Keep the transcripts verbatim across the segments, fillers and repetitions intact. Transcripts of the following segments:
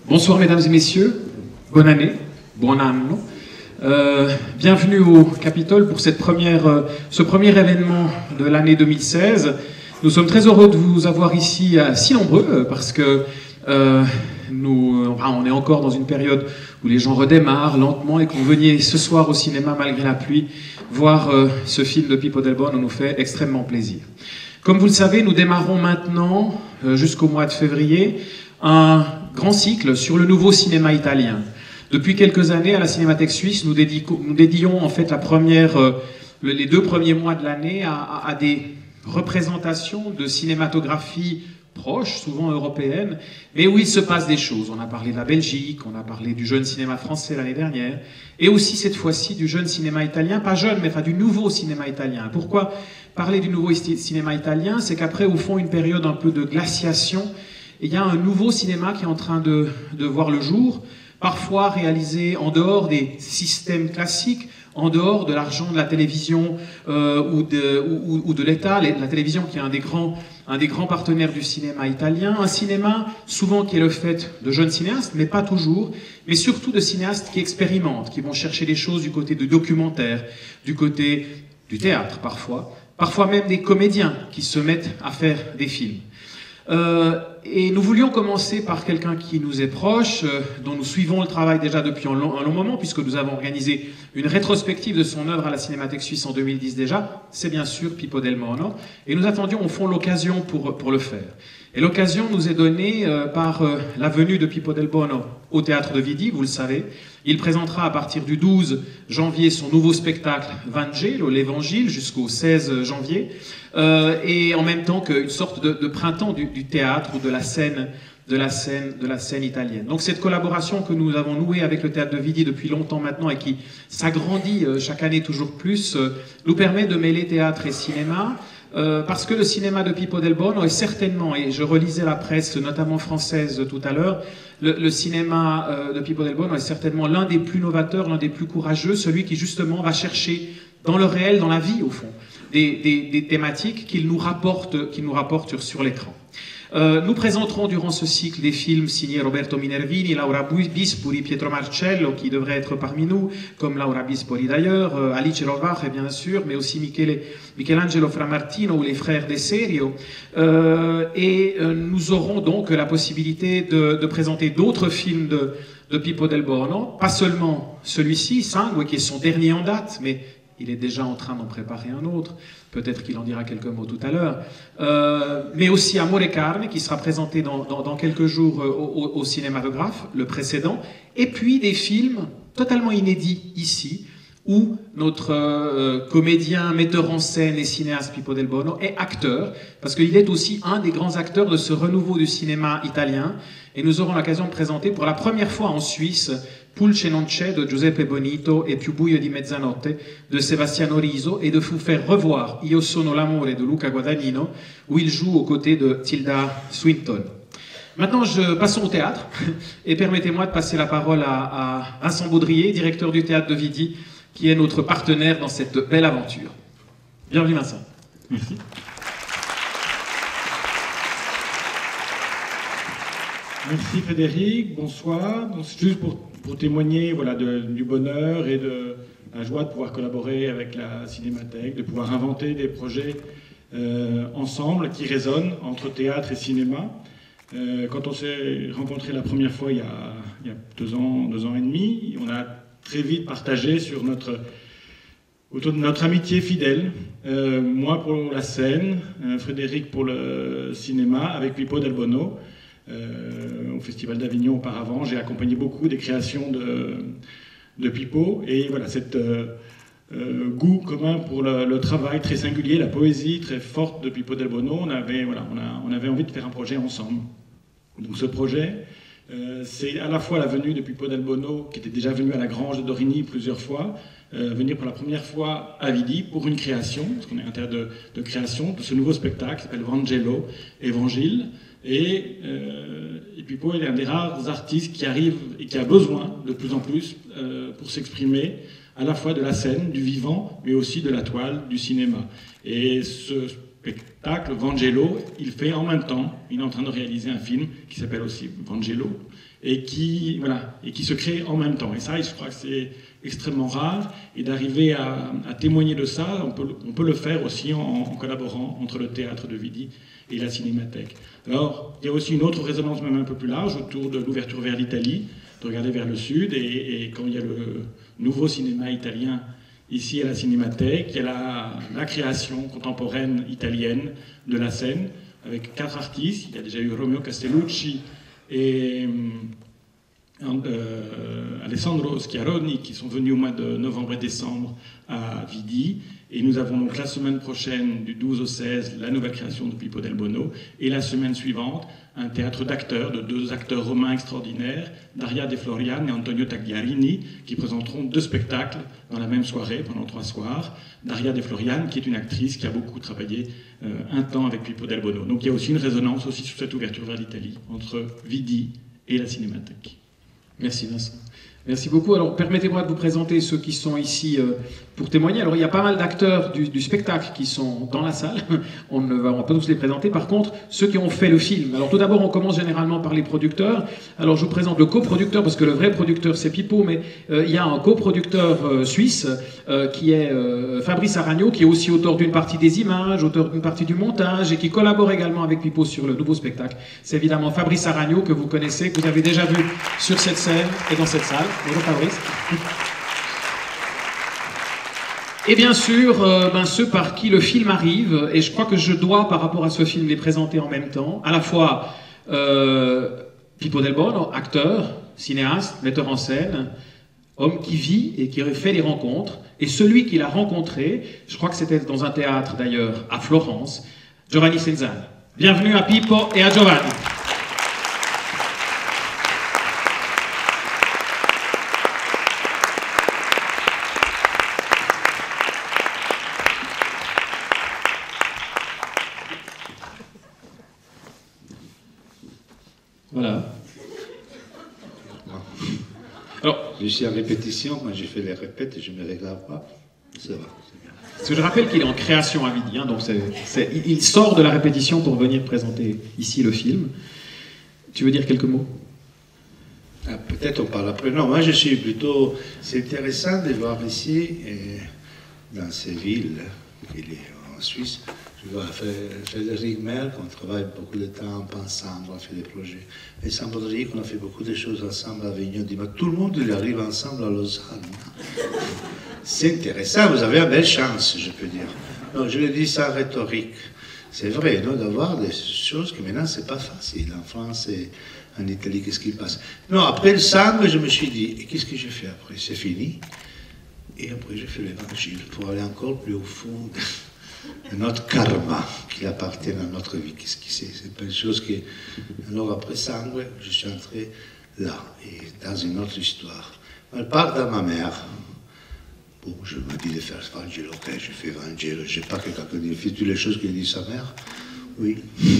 Bonsoir mesdames et messieurs, bonne année, buon anno. Euh, bienvenue au Capitole pour cette première, euh, ce premier événement de l'année deux mille seize. Nous sommes très heureux de vous avoir ici euh, si nombreux euh, parce que euh, nous, enfin, on est encore dans une période où les gens redémarrent lentement et que vous veniez ce soir au cinéma malgré la pluie voir euh, ce film de Pippo Del Bono nous fait extrêmement plaisir. Comme vous le savez, nous démarrons maintenant, euh, jusqu'au mois de février, un grand cycle sur le nouveau cinéma italien. Depuis quelques années, à la Cinémathèque Suisse, nous, nous dédions en fait la première, euh, les deux premiers mois de l'année à, à, à des représentations de cinématographie proche, souvent européenne, mais où il se passe des choses. On a parlé de la Belgique, on a parlé du jeune cinéma français l'année dernière, et aussi cette fois-ci du jeune cinéma italien, pas jeune, mais enfin du nouveau cinéma italien. Pourquoi parler du nouveau cinéma italien? C'est qu'après, au fond, une période un peu de glaciation, il y a un nouveau cinéma qui est en train de, de voir le jour, parfois réalisé en dehors des systèmes classiques, en dehors de l'argent de la télévision euh, ou de, ou, ou de l'État, la télévision qui est un des, grands, un des grands partenaires du cinéma italien, un cinéma souvent qui est le fait de jeunes cinéastes, mais pas toujours, mais surtout de cinéastes qui expérimentent, qui vont chercher les choses du côté du documentaire, du côté du théâtre parfois, parfois même des comédiens qui se mettent à faire des films. Euh, et nous voulions commencer par quelqu'un qui nous est proche, euh, dont nous suivons le travail déjà depuis un long, un long moment, puisque nous avons organisé une rétrospective de son œuvre à la Cinémathèque Suisse en deux mille dix déjà. C'est bien sûr Pippo Del Bono, et nous attendions au fond l'occasion pour, pour le faire. Et l'occasion nous est donnée euh, par euh, la venue de Pippo Del Bono au Théâtre de Vidi, vous le savez. Il présentera à partir du douze janvier son nouveau spectacle Vangelo, l'Évangile, jusqu'au seize janvier, euh, et en même temps qu'une sorte de, de printemps du, du théâtre ou de la scène, de la scène, de la scène italienne. Donc cette collaboration que nous avons nouée avec le Théâtre de Vidi depuis longtemps maintenant et qui s'agrandit euh, chaque année toujours plus, euh, nous permet de mêler théâtre et cinéma. Euh, parce que le cinéma de Pippo Del Bono est certainement, et je relisais la presse, notamment française tout à l'heure, le, le cinéma euh, de Pippo Del Bono est certainement l'un des plus novateurs, l'un des plus courageux, celui qui justement va chercher dans le réel, dans la vie au fond, des, des, des thématiques qu'il nous rapporte, qu'il nous rapporte sur, sur l'écran. Euh, nous présenterons durant ce cycle des films signés Roberto Minervini, Laura Bispoli, Pietro Marcello, qui devraient être parmi nous, comme Laura Bispoli d'ailleurs, euh, Alice Rovache bien sûr, mais aussi Michele, Michelangelo Framartino ou les frères De Serio. Euh, et euh, nous aurons donc la possibilité de, de présenter d'autres films de, de Pippo Del Bono, pas seulement celui-ci, Sangue, qui est son dernier en date, mais il est déjà en train d'en préparer un autre. Peut-être qu'il en dira quelques mots tout à l'heure. Euh, mais aussi Amore Carne, qui sera présenté dans, dans, dans quelques jours au, au, au cinématographe, le précédent. Et puis des films totalement inédits ici, où notre euh, comédien, metteur en scène et cinéaste Pippo Del Bono est acteur, parce qu'il est aussi un des grands acteurs de ce renouveau du cinéma italien. Et nous aurons l'occasion de présenter pour la première fois en Suisse Pulce non c'è de Giuseppe Bonito et Più buio di mezzanotte de Sebastiano Riso, et de vous faire revoir Io sono l'amore de Luca Guadagnino, où il joue aux côtés de Tilda Swinton. Maintenant, je, passons au théâtre, et permettez-moi de passer la parole à, à Vincent Baudrier, directeur du Théâtre de Vidi, qui est notre partenaire dans cette belle aventure. Bienvenue Vincent. Merci. Merci Frédéric, bonsoir. Donc, juste pour, pour témoigner voilà, de, du bonheur et de la joie de pouvoir collaborer avec la Cinémathèque, de pouvoir inventer des projets euh, ensemble qui résonnent entre théâtre et cinéma. Euh, quand on s'est rencontrés la première fois il y a, il y a deux ans, deux ans et demi, on a très vite partagé sur notre, autour de notre amitié fidèle. Euh, moi pour la scène, euh, Frédéric pour le cinéma, avec Pippo Del Bono. Euh, au Festival d'Avignon auparavant, j'ai accompagné beaucoup des créations de, de Pippo, et voilà, cet euh, euh, goût commun pour le, le travail très singulier, la poésie très forte de Pippo Del Bono, on avait, voilà, on, a, on avait envie de faire un projet ensemble. Donc ce projet, euh, c'est à la fois la venue de Pippo Del Bono, qui était déjà venu à la Grange de Dorigny plusieurs fois, euh, venir pour la première fois à Vidi pour une création, parce qu'on est en terre de, de création, de ce nouveau spectacle qui s'appelle Vangelo, Évangile. Et, euh, et Pippo est un des rares artistes qui arrive et qui a besoin de plus en plus euh, pour s'exprimer à la fois de la scène, du vivant, mais aussi de la toile, du cinéma. Et ce spectacle, Vangelo, il fait en même temps, il est en train de réaliser un film qui s'appelle aussi Vangelo, et qui, voilà, et qui se crée en même temps. Et ça, je crois que c'est extrêmement rare, et d'arriver à, à témoigner de ça, on peut, on peut le faire aussi en, en collaborant entre le théâtre de Vidi et la Cinémathèque. Alors, il y a aussi une autre résonance même un peu plus large autour de l'ouverture vers l'Italie, de regarder vers le sud, et, et quand il y a le nouveau cinéma italien ici à la Cinémathèque, il y a la, la création contemporaine italienne de la scène, avec quatre artistes. Il y a déjà eu Romeo Castellucci et euh, Alessandro Schiaroni qui sont venus au mois de novembre et décembre à Vidi. Et nous avons donc la semaine prochaine, du douze au seize, la nouvelle création de Pippo del Bono. Et la semaine suivante, un théâtre d'acteurs, de deux acteurs romains extraordinaires, Daria De Florian et Antonio Tagliarini, qui présenteront deux spectacles dans la même soirée, pendant trois soirs. Daria De Florian, qui est une actrice qui a beaucoup travaillé euh, un temps avec Pippo del Bono. Donc il y a aussi une résonance aussi sur cette ouverture vers l'Italie, entre Vidi et la Cinémathèque. Merci Vincent. Merci beaucoup. Alors, permettez-moi de vous présenter ceux qui sont ici euh, pour témoigner. Alors, il y a pas mal d'acteurs du, du spectacle qui sont dans la salle. On ne va, on va pas tous les présenter. Par contre, ceux qui ont fait le film. Alors, tout d'abord, on commence généralement par les producteurs. Alors, je vous présente le coproducteur, parce que le vrai producteur, c'est Pippo, mais euh, il y a un coproducteur euh, suisse euh, qui est euh, Fabrice Aragno, qui est aussi auteur d'une partie des images, auteur d'une partie du montage, et qui collabore également avec Pippo sur le nouveau spectacle. C'est évidemment Fabrice Aragno, que vous connaissez, que vous avez déjà vu sur cette scène et dans cette salle. Bonjour Fabrice. Et bien sûr, euh, ben, ceux par qui le film arrive, et je crois que je dois, par rapport à ce film, les présenter en même temps, à la fois euh, Pippo del Bono, acteur, cinéaste, metteur en scène, homme qui vit et qui fait des rencontres, et celui qui l'a rencontré, je crois que c'était dans un théâtre d'ailleurs à Florence, Giovanni Senzani. Bienvenue à Pippo et à Giovanni. Voilà. Alors, je suis en répétition, quand j'ai fait les répètes, je ne me regarde pas. Ça va, c'est bien. Parce que je rappelle qu'il est en création à Vidi, hein, donc c'est, c'est, il sort de la répétition pour venir présenter ici le film. Tu veux dire quelques mots? Ah, peut-être on parle après. Non, moi je suis plutôt... C'est intéressant de voir ici, et dans ces villes, qu'il est en Suisse, je vois Frédéric Merck, on travaille beaucoup de temps ensemble, on fait des projets. Et Sambodric, on a fait beaucoup de choses ensemble à Avignon. Tout le monde il arrive ensemble à Lausanne. C'est intéressant, vous avez une belle chance, je peux dire. Non, je le dis sans rhétorique. C'est vrai, non, d'avoir des choses que maintenant, c'est pas facile. En France et en Italie, qu'est-ce qui passe? Non, après le sambre, je me suis dit, et qu'est-ce que j'ai fait après? C'est fini. Et après, j'ai fait l'évangile pour aller encore plus au fond de notre karma qui appartient à notre vie. Qu'est-ce que c'est? C'est pas une chose qui... Alors, après sambre, je suis entré là, et dans une autre histoire. Elle part de ma mère. Bon, je me dis de faire Vangelo, ok, je fais Vangelo, je ne sais pas que quelqu'un dit, fais toutes les choses qu'il dit sa mère. Oui,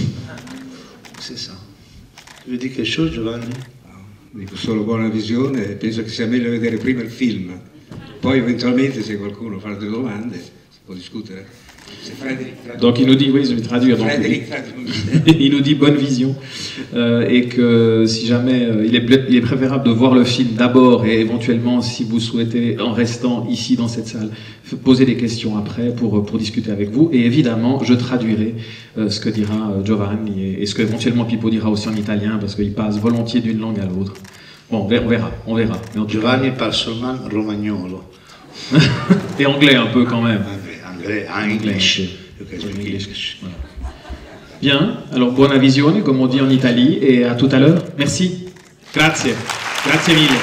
c'est ça. Tu veux dire quelque chose, Giovanni? Dico solo buona visione e penso che sia meglio vedere prima il film, poi eventualmente se qualcuno fa delle domande si può discutere. Donc il nous dit, oui, je vais traduire, donc, il nous dit bonne vision euh, et que si jamais euh, il, est, il est préférable de voir le film d'abord et éventuellement si vous souhaitez en restant ici dans cette salle poser des questions après pour, pour discuter avec vous et évidemment je traduirai euh, ce que dira Giovanni et, et ce que éventuellement Pippo dira aussi en italien parce qu'il passe volontiers d'une langue à l'autre. Bon, on verra, on verra. Mais en Giovanni cas... parle seulement romagnolo. Et anglais un peu quand même. Anglais, English. English. Voilà. Bien, alors buona visione, comme on dit en Italie, et à tout à l'heure. Merci. Grazie. Grazie mille.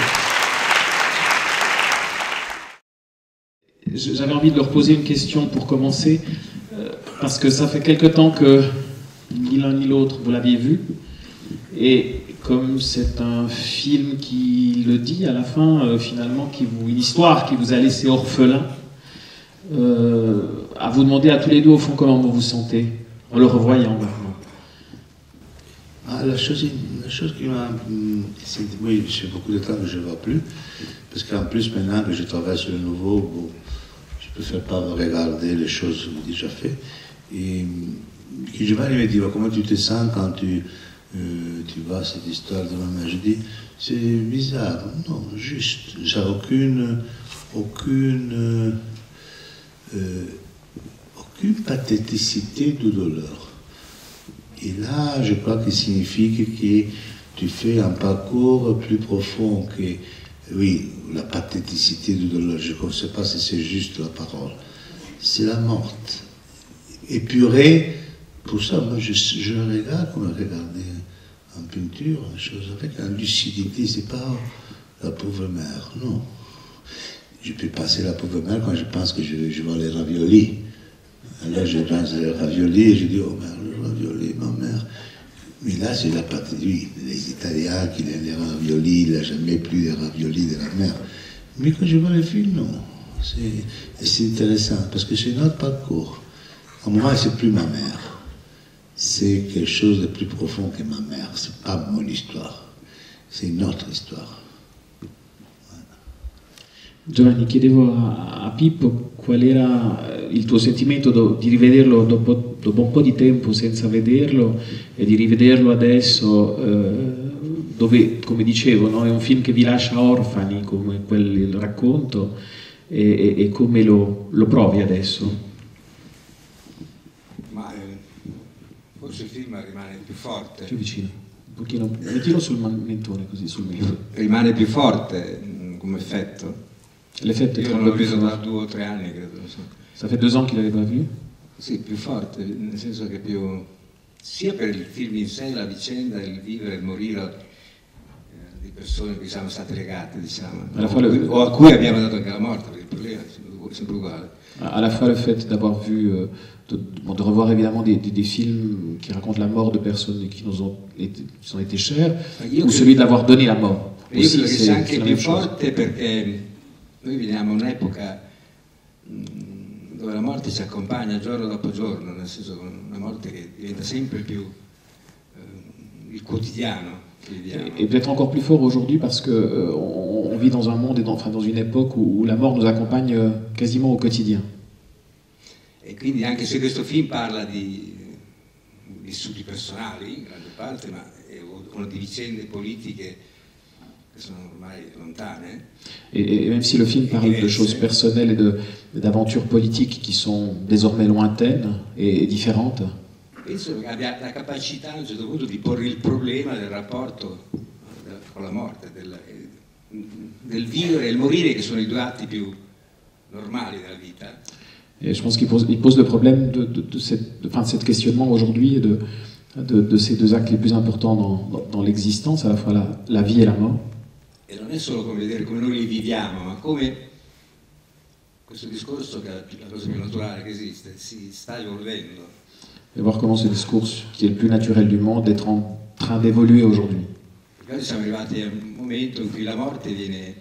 J'avais envie de leur poser une question pour commencer, euh, parce que ça fait quelque temps que ni l'un ni l'autre vous l'aviez vu, et comme c'est un film qui le dit à la fin, euh, finalement, qui vous, une histoire qui vous a laissé orphelin, euh, à vous demander à tous les deux, au fond, comment vous vous sentez, en le revoyant maintenant. Ah, la, chose, la chose qui m'a... Oui, c'est beaucoup de temps que je ne vois plus, parce qu'en plus, maintenant que je travaille sur le nouveau, bon, je ne préfère pas regarder les choses déjà faites. Et que Giovanni me dit, comment tu te sens quand tu, euh, tu vois cette histoire de ma mère? Je dis, c'est bizarre. Non, juste, j'ai aucune, aucune, euh, aucune pathéticité de douleur. Et là, je crois que signifie que tu fais un parcours plus profond que, oui, la pathéticité du douleur. Je ne sais pas si c'est juste la parole. C'est la morte. Épurée, pour ça, moi, je, je regarde comme regarder en peinture, une chose avec la lucidité. C'est pas la pauvre mère, non. Je peux passer la pauvre mère quand je pense que je, je vois les raviolis. Alors je pense à les raviolis et je dis, oh merde, les raviolis, ma mère. Mais là, c'est la patrie, les Italiens qui aiment les raviolis, il n'a jamais plus les raviolis de la mère. Mais quand je vois les films, non. C'est intéressant, parce que c'est notre parcours. À moi, c'est plus ma mère. C'est quelque chose de plus profond que ma mère. C'est pas mon histoire. C'est une autre histoire. Giovanni, chiedevo a, a Pippo qual era il tuo sentimento do, di rivederlo dopo, dopo un po' di tempo senza vederlo e di rivederlo adesso, eh, dove, come dicevo, no, è un film che vi lascia orfani, come quel, il racconto, e, e, e come lo, lo provi adesso? Ma eh, forse il film rimane più forte. Più vicino, un pochino, mettilo sul mentone così, sul mento. Rimane più forte mh, come effetto. L'effetto è Io non l'ho visto da due o tre anni, credo. Sì. Ça fait deux ans qu'il l'avait pas vu? Sì, più forte, nel senso che più... sia per il film in sé, la vicenda, il vivere e il morire eh, di persone che siamo state legate, diciamo, o, le... o a cui abbiamo dato anche la morte, perché il problema è sempre uguale. À la fois le fait d'avoir vu, euh, de, bon, de revoir évidemment des, des, des films qui racontent la mort de personnes qui nous ont été, qui ont été chères, io ou celui d'avoir donné la mort. Io credo che sia anche più forte perché noi viviamo un'epoca dove la morte ci accompagna giorno dopo giorno, nel senso una morte che diventa sempre più eh, il quotidiano che viviamo. Et, et peut-être encore plus fort aujourd'hui parce que euh, on, on vit dans un monde et dans, enfin, dans une époque où, où la mort nous accompagne euh, quasiment au quotidien. E quindi anche se questo film parla di vissuti personali in grande parte, ma è una di vicende politiche che sono ormai lontane. Et, et même si le film parle de choses personnelles et d'aventures politiques qui sont désormais lointaines et différentes, penso che abbia la capacità a un certo punto di porre il problema del rapporto con la morte, del, del vivere e il morire, che sono i due atti più normali della vita. Et je pense qu'il pose, il pose le problème de, de, de, cette, de, enfin, de cet questionnement aujourd'hui et de, de, de ces deux actes les plus importants dans, dans, dans l'existence, à la fois la, la vie et la mort. E non è solo come vedere come noi li viviamo, ma come questo discorso, che è la cosa più naturale che esiste, si sta evolvendo. Et voir comment ce discours, qui est le plus naturel du monde, est en train d'évoluer aujourd'hui. Noi siamo arrivati a un momento in cui la morte viene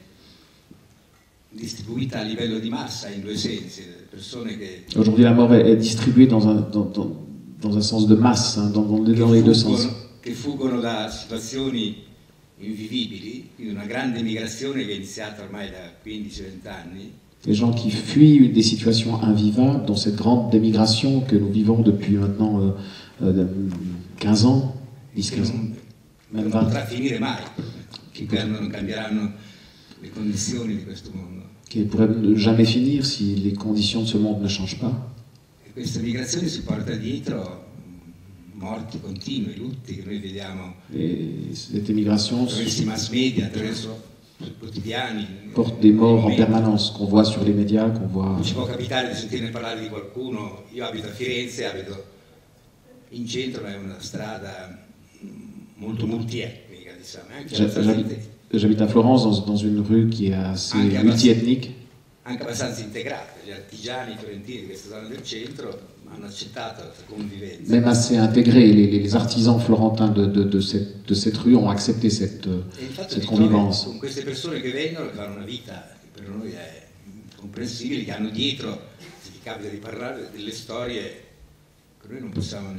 distribuita a livello di massa in due sensi. Persone che aujourd'hui la mort est, est distribuée dans un, dans, dans, dans un sens de masse, hein, dans, dans, dans les deux sens. Che fuggono da situazioni invivibili, quindi una grande migrazione che è iniziata ormai da quindici venti anni. Les gens qui fuient des situations invivables, dans cette grande démigration que nous vivons depuis maintenant euh, euh, quinze ans, dix quinze ans, même vingt. Non potrà finire mai, che non cambieranno le condizioni di questo mondo. Qui ne pourrait jamais finir si les conditions de ce monde ne changent pas. E questa migrazione si porta dietro morti continui, lutti che noi vediamo et cette émigration attraverso i mass media, attraverso i quotidiani. Porte des morts en permanence qu'on voit sur les médias, qu'on voit. Ci può capitare di sentirne parlare di qualcuno. Io abito a Firenze, abito in centro, ma è una strada molto multietnica, diciamo. Anche J'habite à Florence, dans, dans une rue qui est assez multiethnique. Anche abbastanza integrata. Gli artigiani fiorentini di questa zona del centro hanno accettato la convivenza. Même assez intégré, les, les artisans florentins de, de, de, cette, de cette rue ont accepté cette, cette convivence. Con queste persone che vengono, che fanno una vita che per noi è incomprensibile, che hanno dietro, se ti capita di parlare, delle storie che noi non possiamo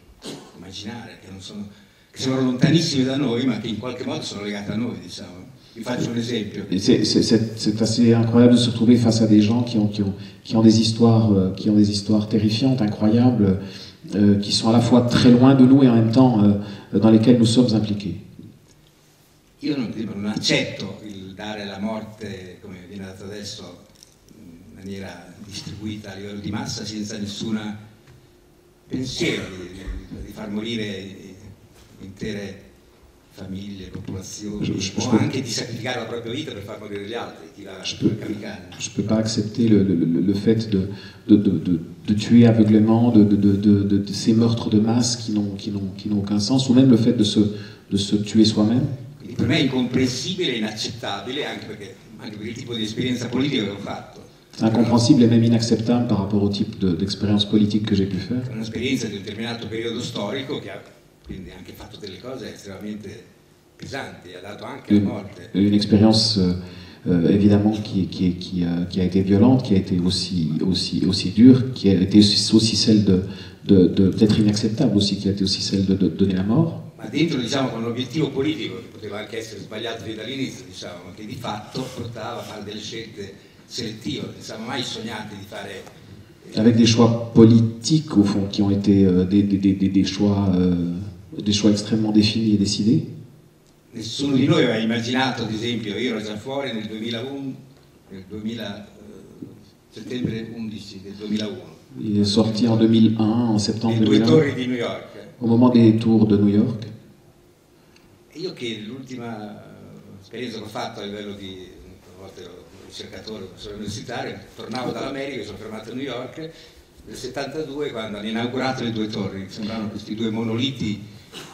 immaginare, che non sono, che sono lontanissime da noi, ma che in qualche modo sono legate a noi, diciamo. Vi faccio un esempio. C'est assez incroyable de se retrouver face à des gens qui ont, qui ont, qui ont, des, histoires, euh, qui ont des histoires terrifiantes, incroyables, euh, qui sont à la fois très loin de nous et en même temps euh, dans lesquelles nous sommes impliqués. Io non, non accetto il dare la morte, come viene dato adesso, in maniera distribuita a livello di massa, senza nessun pensiero di, di far morire intere famiglie, popolazioni, je, je, o anche di sacrificare la propria vita per far morire gli altri, chi la kamikaze. Je ne peux pas accepter le, le, le fait de, de, de, de, de tuer aveuglément, de, de, de, de, de ces meurtres de masse qui n'ont qui n'ont qui n'ont aucun sens, ou même le fait de se, de se tuer soi-même. Quindi per me è incomprensibile e inaccettabile, anche perché anche per il tipo di esperienza politica che ho fatto. C'est incompréhensible et même inacceptable par rapport au type d'expérience de, politique que j'ai pu faire. Un'esperienza di un determinato periodo storico che ha quindi anche fatto delle cose estremamente pesanti, ha dato anche la morte. Une expérience euh, évidemment qui, qui, qui, euh, qui a été violente, qui a été aussi, aussi, aussi dure, qui a été aussi celle de, de, de peut-être inacceptable aussi, qui a été aussi celle de, de donner la mort. Ma dentro, diciamo, con un obiettivo politico che poteva anche essere sbagliato fin dall'inizio, diciamo, ma che di fatto portava a fare delle scelte selettive, non siamo mai sognati di fare. Avec des choix politiques au fond qui ont été euh, des, des, des, des, choix, euh, des choix extrêmement définis et décidés. Nessuno di noi aveva immaginato, ad esempio, io ero già fuori nel duemilauno, nel duemila, eh, settembre undici del duemilauno. Il est sorti en deux mille un, en septembre deux mille un, due torri di New York. Au moment des tours de New York. E io che l'ultima esperienza che ho fatto a livello di, una volta ero ricercatore, professore universitario, tornavo dall'America, mi sono fermato a New York nel settantadue quando hanno inaugurato le due torri, sembravano questi due monoliti.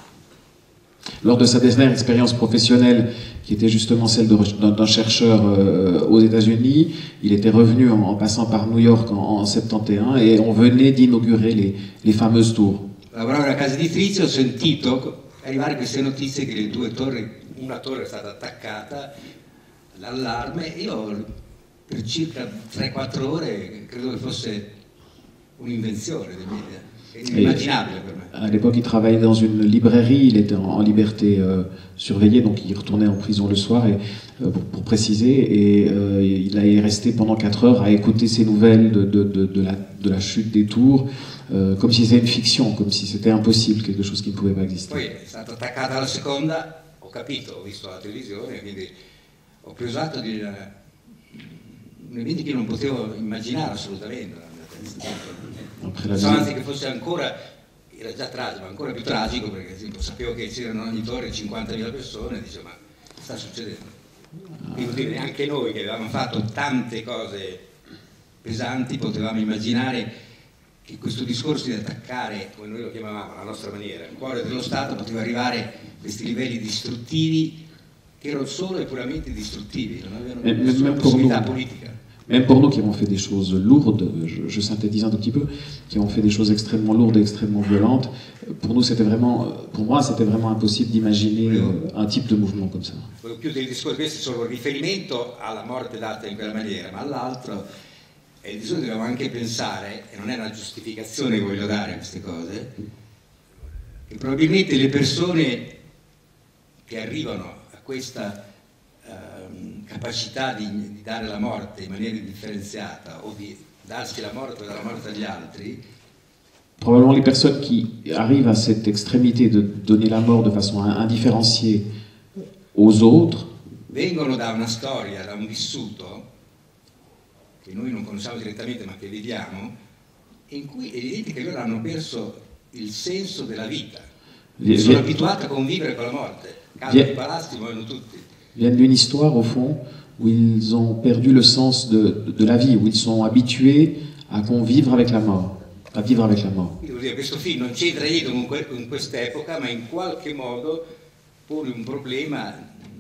Lors de sa dernière expérience professionnelle, qui était justement celle d'un chercheur euh, aux États-Unis, il était revenu en, en passant par New York en, en soixante et onze et on venait d'inaugurer les, les fameuses tours. Lavoravo in una casa editrice, ho sentito arrivare queste notizie che le due torri, una torre è stata attaccata, l'allarme, e io per circa tre quattro ore credo che fosse un'invenzione dei media. Inimmaginable pour moi. À l'époque, il travaillait dans une librairie, il était en, en liberté euh, surveillée, donc il retournait en prison le soir, et, euh, pour, pour préciser, et euh, il est resté pendant quatre heures à écouter ces nouvelles de, de, de, de, la, de la chute des tours, euh, comme si c'était une fiction, comme si c'était impossible, quelque chose qui ne pouvait pas exister. Poi è stata attaccata la seconda, ho capito, ho visto la televisione, quindi ho preso atto di una, un evento che non potevo immaginare assolutamente nella mia testa. So, anzi che fosse ancora, era già tragico, ma ancora più tragico perché esempio, sapevo che c'erano ogni torre cinquantamila persone e dicevo ma sta succedendo? Quindi dire, neanche noi che avevamo fatto tante cose pesanti potevamo immaginare che questo discorso di attaccare, come noi lo chiamavamo alla nostra maniera, il cuore dello Stato poteva arrivare a questi livelli distruttivi che erano solo e puramente distruttivi, non avevano nessuna possibilità politica. Même pour nous qui avons fait des choses lourdes, je, je synthétise un tout petit peu, qui avons fait des choses extrêmement lourdes et extrêmement violentes, pour nous c'était vraiment, pour moi c'était vraiment impossible d'imaginer un type de mouvement comme ça. Volevo chiudere il discorso, questo è solo un riferimento alla morte data in quella maniera, ma all'altro e di solito dobbiamo anche pensare, e non è una giustificazione che voglio dare a queste cose, che probabilmente le persone che arrivano a questa uh, capacità di, di dare la morte in maniera differenziata o di darsi la morte o dare la morte agli altri, probablement les personnes qui arrivent à cette extrémité de donner la mort de façon indifférenciée aux autres, vengono da una storia, da un vissuto che noi non conosciamo direttamente ma che vediamo, in cui è evidente che loro hanno perso il senso della vita, sono abituati a convivere con la morte, cadono i palazzi, muoiono tutti. Viennent d'une histoire au fond où ils ont perdu le sens de, de, de la vie, où ils sont habitués à convivre avec la mort, à vivre avec la mort. Quindi, questo film non c'entra niente in quest'epoca, ma in qualche modo pone un problema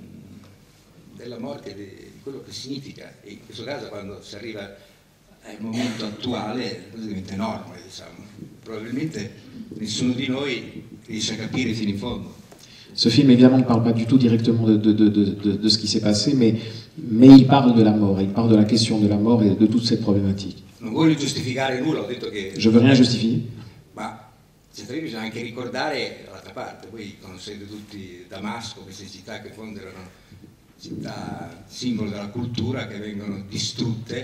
della morte, di quello che significa, e in questo caso quando si arriva al momento attuale diventa enorme, diciamo. Probabilmente nessuno di noi riesce a capire fino in fondo. Ce film évidemment ne parle pas du tout directement de, de, de, de, de ce qui s'est passé, mais, mais il parle de la mort, il parle de la question de la mort et de toute cette problématique. Non voglio giustificare nulla, ho detto che... Je veux rien justifier. Ma bisogna anche ricordare l'altra parte, voi conoscete tutti Damasco, queste città che in fondo erano città simbolo della cultura, che vengono distrutte,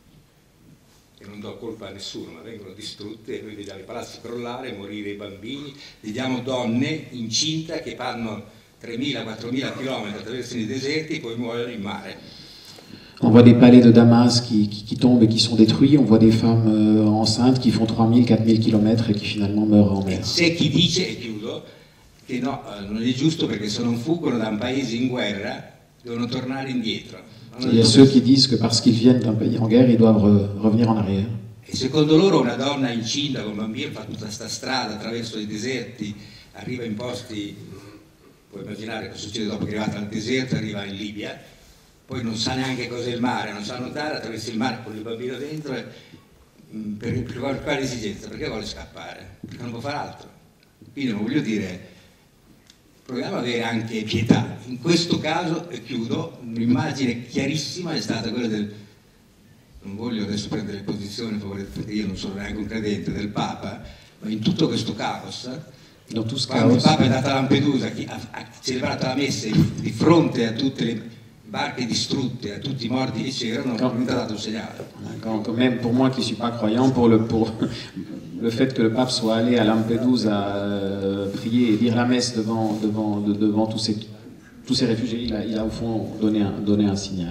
e non do colpa a nessuno, ma vengono distrutte, e noi vediamo i palazzi crollare, morire i bambini, vediamo donne incinte che fanno tremila quattromila chilometri attraverso i deserti e poi muoiono in mare. On voit des palais de Damas qui, qui, qui tombent et qui sont détruits, on voit des femmes euh, enceintes qui font trois mille, quatre mille kilomètres et qui finalement meurent en mer. C'è chi dice, e chiudo, che no, non è giusto perché se non fuggono da un paese in guerra devono tornare indietro. Il y a ceux qui disent que parce qu'ils viennent d'un pays en guerre, ils doivent re revenir en arrière. E secondo loro una donna incinta con un bambino fa tutta questa strada attraverso i deserti, arriva in posti, puoi immaginare cosa succede dopo che è arrivata al deserto, arriva in Libia, poi non sa neanche cos'è il mare, non sa nuotare, attraversa il mare con il bambino dentro, e, per, per quale esigenza? Perché vuole scappare? Perché non può fare altro. Quindi non voglio dire, proviamo ad avere anche pietà. In questo caso, e chiudo, un'immagine chiarissima è stata quella del, non voglio adesso prendere posizione perché io non sono neanche un credente, del Papa, ma in tutto questo caos, quando il Papa è andato a Lampedusa, ha, ha celebrato la messa di fronte a tutte le barche distrutte, à tutti i morti che c'erano, non ha dato un segnale. Quand, même pour moi qui ne suis pas croyant, pour le, pour le fait que le pape soit allé à Lampedusa euh, prier et dire la messe devant, devant, de, devant tous, ces, tous ces réfugiés, il a, il a au fond donné un, donné un signal.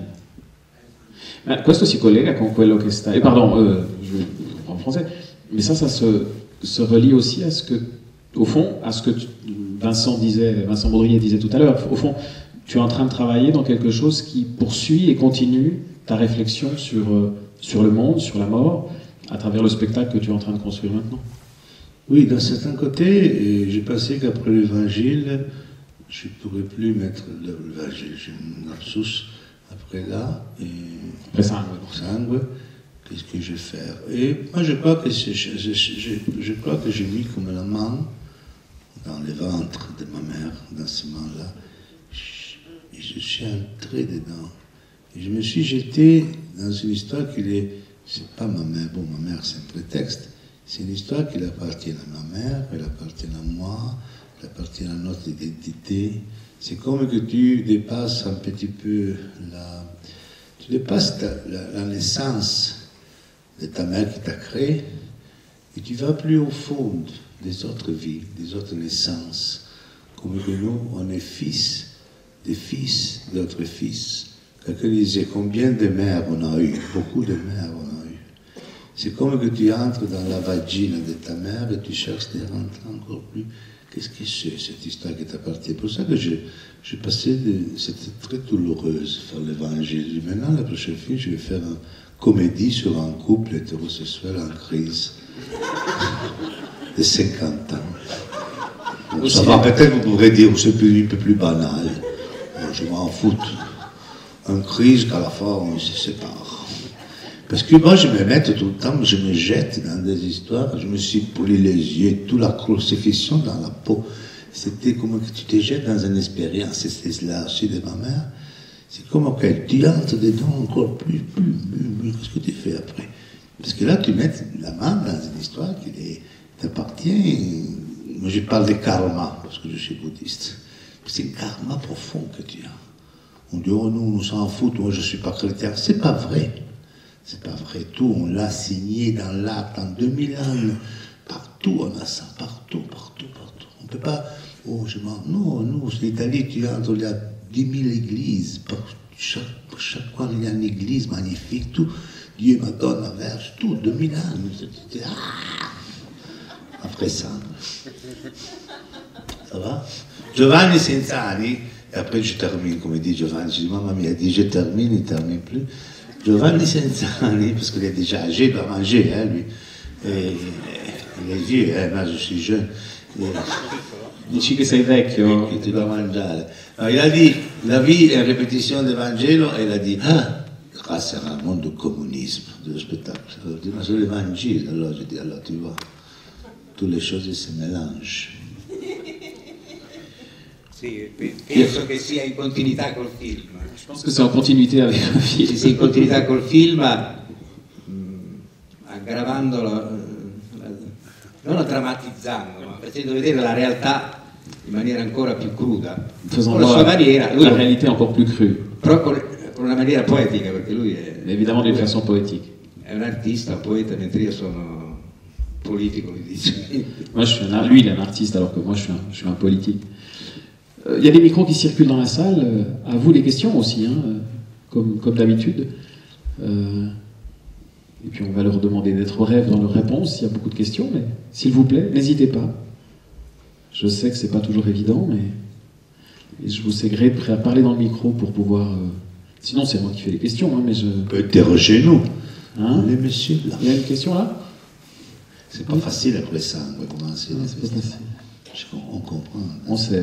Ma questo si collega con quello che sta... Eh, pardon, euh, je en français, mais ça, ça se, se relie aussi à ce que, au fond, à ce que tu, Vincent disait, Vincent Baudrier disait tout à l'heure, au fond, tu es en train de travailler dans quelque chose qui poursuit et continue ta réflexion sur, euh, sur le monde, sur la mort, à travers le spectacle que tu es en train de construire maintenant. Oui, d'un certain côté, j'ai pensé qu'après l'évangile, je ne pourrais plus mettre l'évangile, j'ai un lapsus après là, et après sangue. sangue, qu'est-ce que je vais faire? Et moi je crois que je, je, je, je crois que j'ai mis comme la main dans le ventre de ma mère, dans ce moment-là. Et je suis entré dedans. Et je me suis jeté dans une histoire qui est, c'est pas ma mère, bon, ma mère c'est un prétexte, c'est une histoire qui appartient à ma mère, elle appartient à moi, elle appartient à notre identité. C'est comme que tu dépasses un petit peu la, tu dépasses ta, la, la naissance de ta mère qui t'a créé, et tu vas plus au fond des autres vies, des autres naissances, comme que nous, on est fils des fils d'autres fils. Quelqu'un disait combien de mères on a eu, beaucoup de mères on a eu. C'est comme que tu entres dans la vagine de ta mère et tu cherches de rentrer encore plus. Qu'est-ce que c'est cette histoire qui t'appartient? C'est pour ça que j'ai passé, de, c'était très douloureuse faire l'évangile. Maintenant, la prochaine fois, je vais faire une comédie sur un couple hétérosexuel en crise de cinquante ans. Donc, ça va, peut-être vous pourrez dire que c'est un peu plus banal. Je m'en fous. En crise qu'à la fin on se sépare. Parce que moi je me mets tout le temps, je me jette dans des histoires, je me suis brûlé les yeux, toute la crucifixion dans la peau. C'était comme que tu te jettes dans une expérience, c'était là aussi de ma mère. C'est comme que tu entres dedans encore plus, plus, plus, plus. Qu'est-ce que tu fais après? Parce que là tu mets la main dans une histoire qui t'appartient. Moi je parle de karma, parce que je suis bouddhiste. C'est un karma profond que tu as. On dit, oh nous, on s'en fout, moi je ne suis pas chrétien. C'est pas vrai. C'est pas vrai. Tout, on l'a signé dans l'acte en deux mille ans. Partout, on a ça. Partout, partout, partout. On ne peut pas, oh je m'en. Non, nous, c'est l'Italie, tu entres, il y a dix mille églises. Chaque, chaque fois, il y a une église magnifique. Tout, Dieu, Madone, la Vierge, tout, deux mille ans. Ah après ça. Ça va? Giovanni Senzani, et après je termine, comme dit Giovanni, je dis, maman mia, dit je termine, il ne termine plus. Giovanni Senzani, parce qu'il est déjà âgé, il doit manger, hein, lui. Et, il est vieux, hein, moi je suis jeune. Dici che sei vecchio. Che ti dois mangiare. Alors, il a dit, la vie est une répétition du Vangelo, et il a dit, ah, grâce à un monde du communisme, du spectacle. Il a dit, ma c'est l'évangile, alors je dis, alors tu vois, toutes les choses se mélangent. Sì, penso che sia in continuità col film. Je pense que c'est en continuité avec le film. Sì, sì, in continuità col film, mh, aggravandolo, non drammatizzando, ma facendo vedere la realtà in maniera ancora più cruda, faisant con la voir sua maniera, lui la lo- réalité encore plus crue, però con, con una maniera poetica, perché lui è, mais évidemment d'une façon poétique. è un artista, un poeta, mentre io sono politico, lui dice. Moi, je suis un, lui, il est un artiste, alors que moi, je suis un, je suis un politique. Euh, Il y a des micros qui circulent dans la salle. euh, À vous les questions aussi, hein, euh, comme, comme d'habitude. Euh, et puis, on va leur demander d'être brefs dans leurs réponses. Il y a beaucoup de questions, mais s'il vous plaît, n'hésitez pas. Je sais que c'est pas toujours évident, mais et je vous sais gré de prêt à parler dans le micro pour pouvoir. euh, Sinon, c'est moi qui fais les questions, hein, mais je. On peut interroger nous. Hein Les messieurs, là. Il y a une question là? C'est pas facile après ça. On va commencer. Non, c'est pas facile. Je- On comprend. On sait.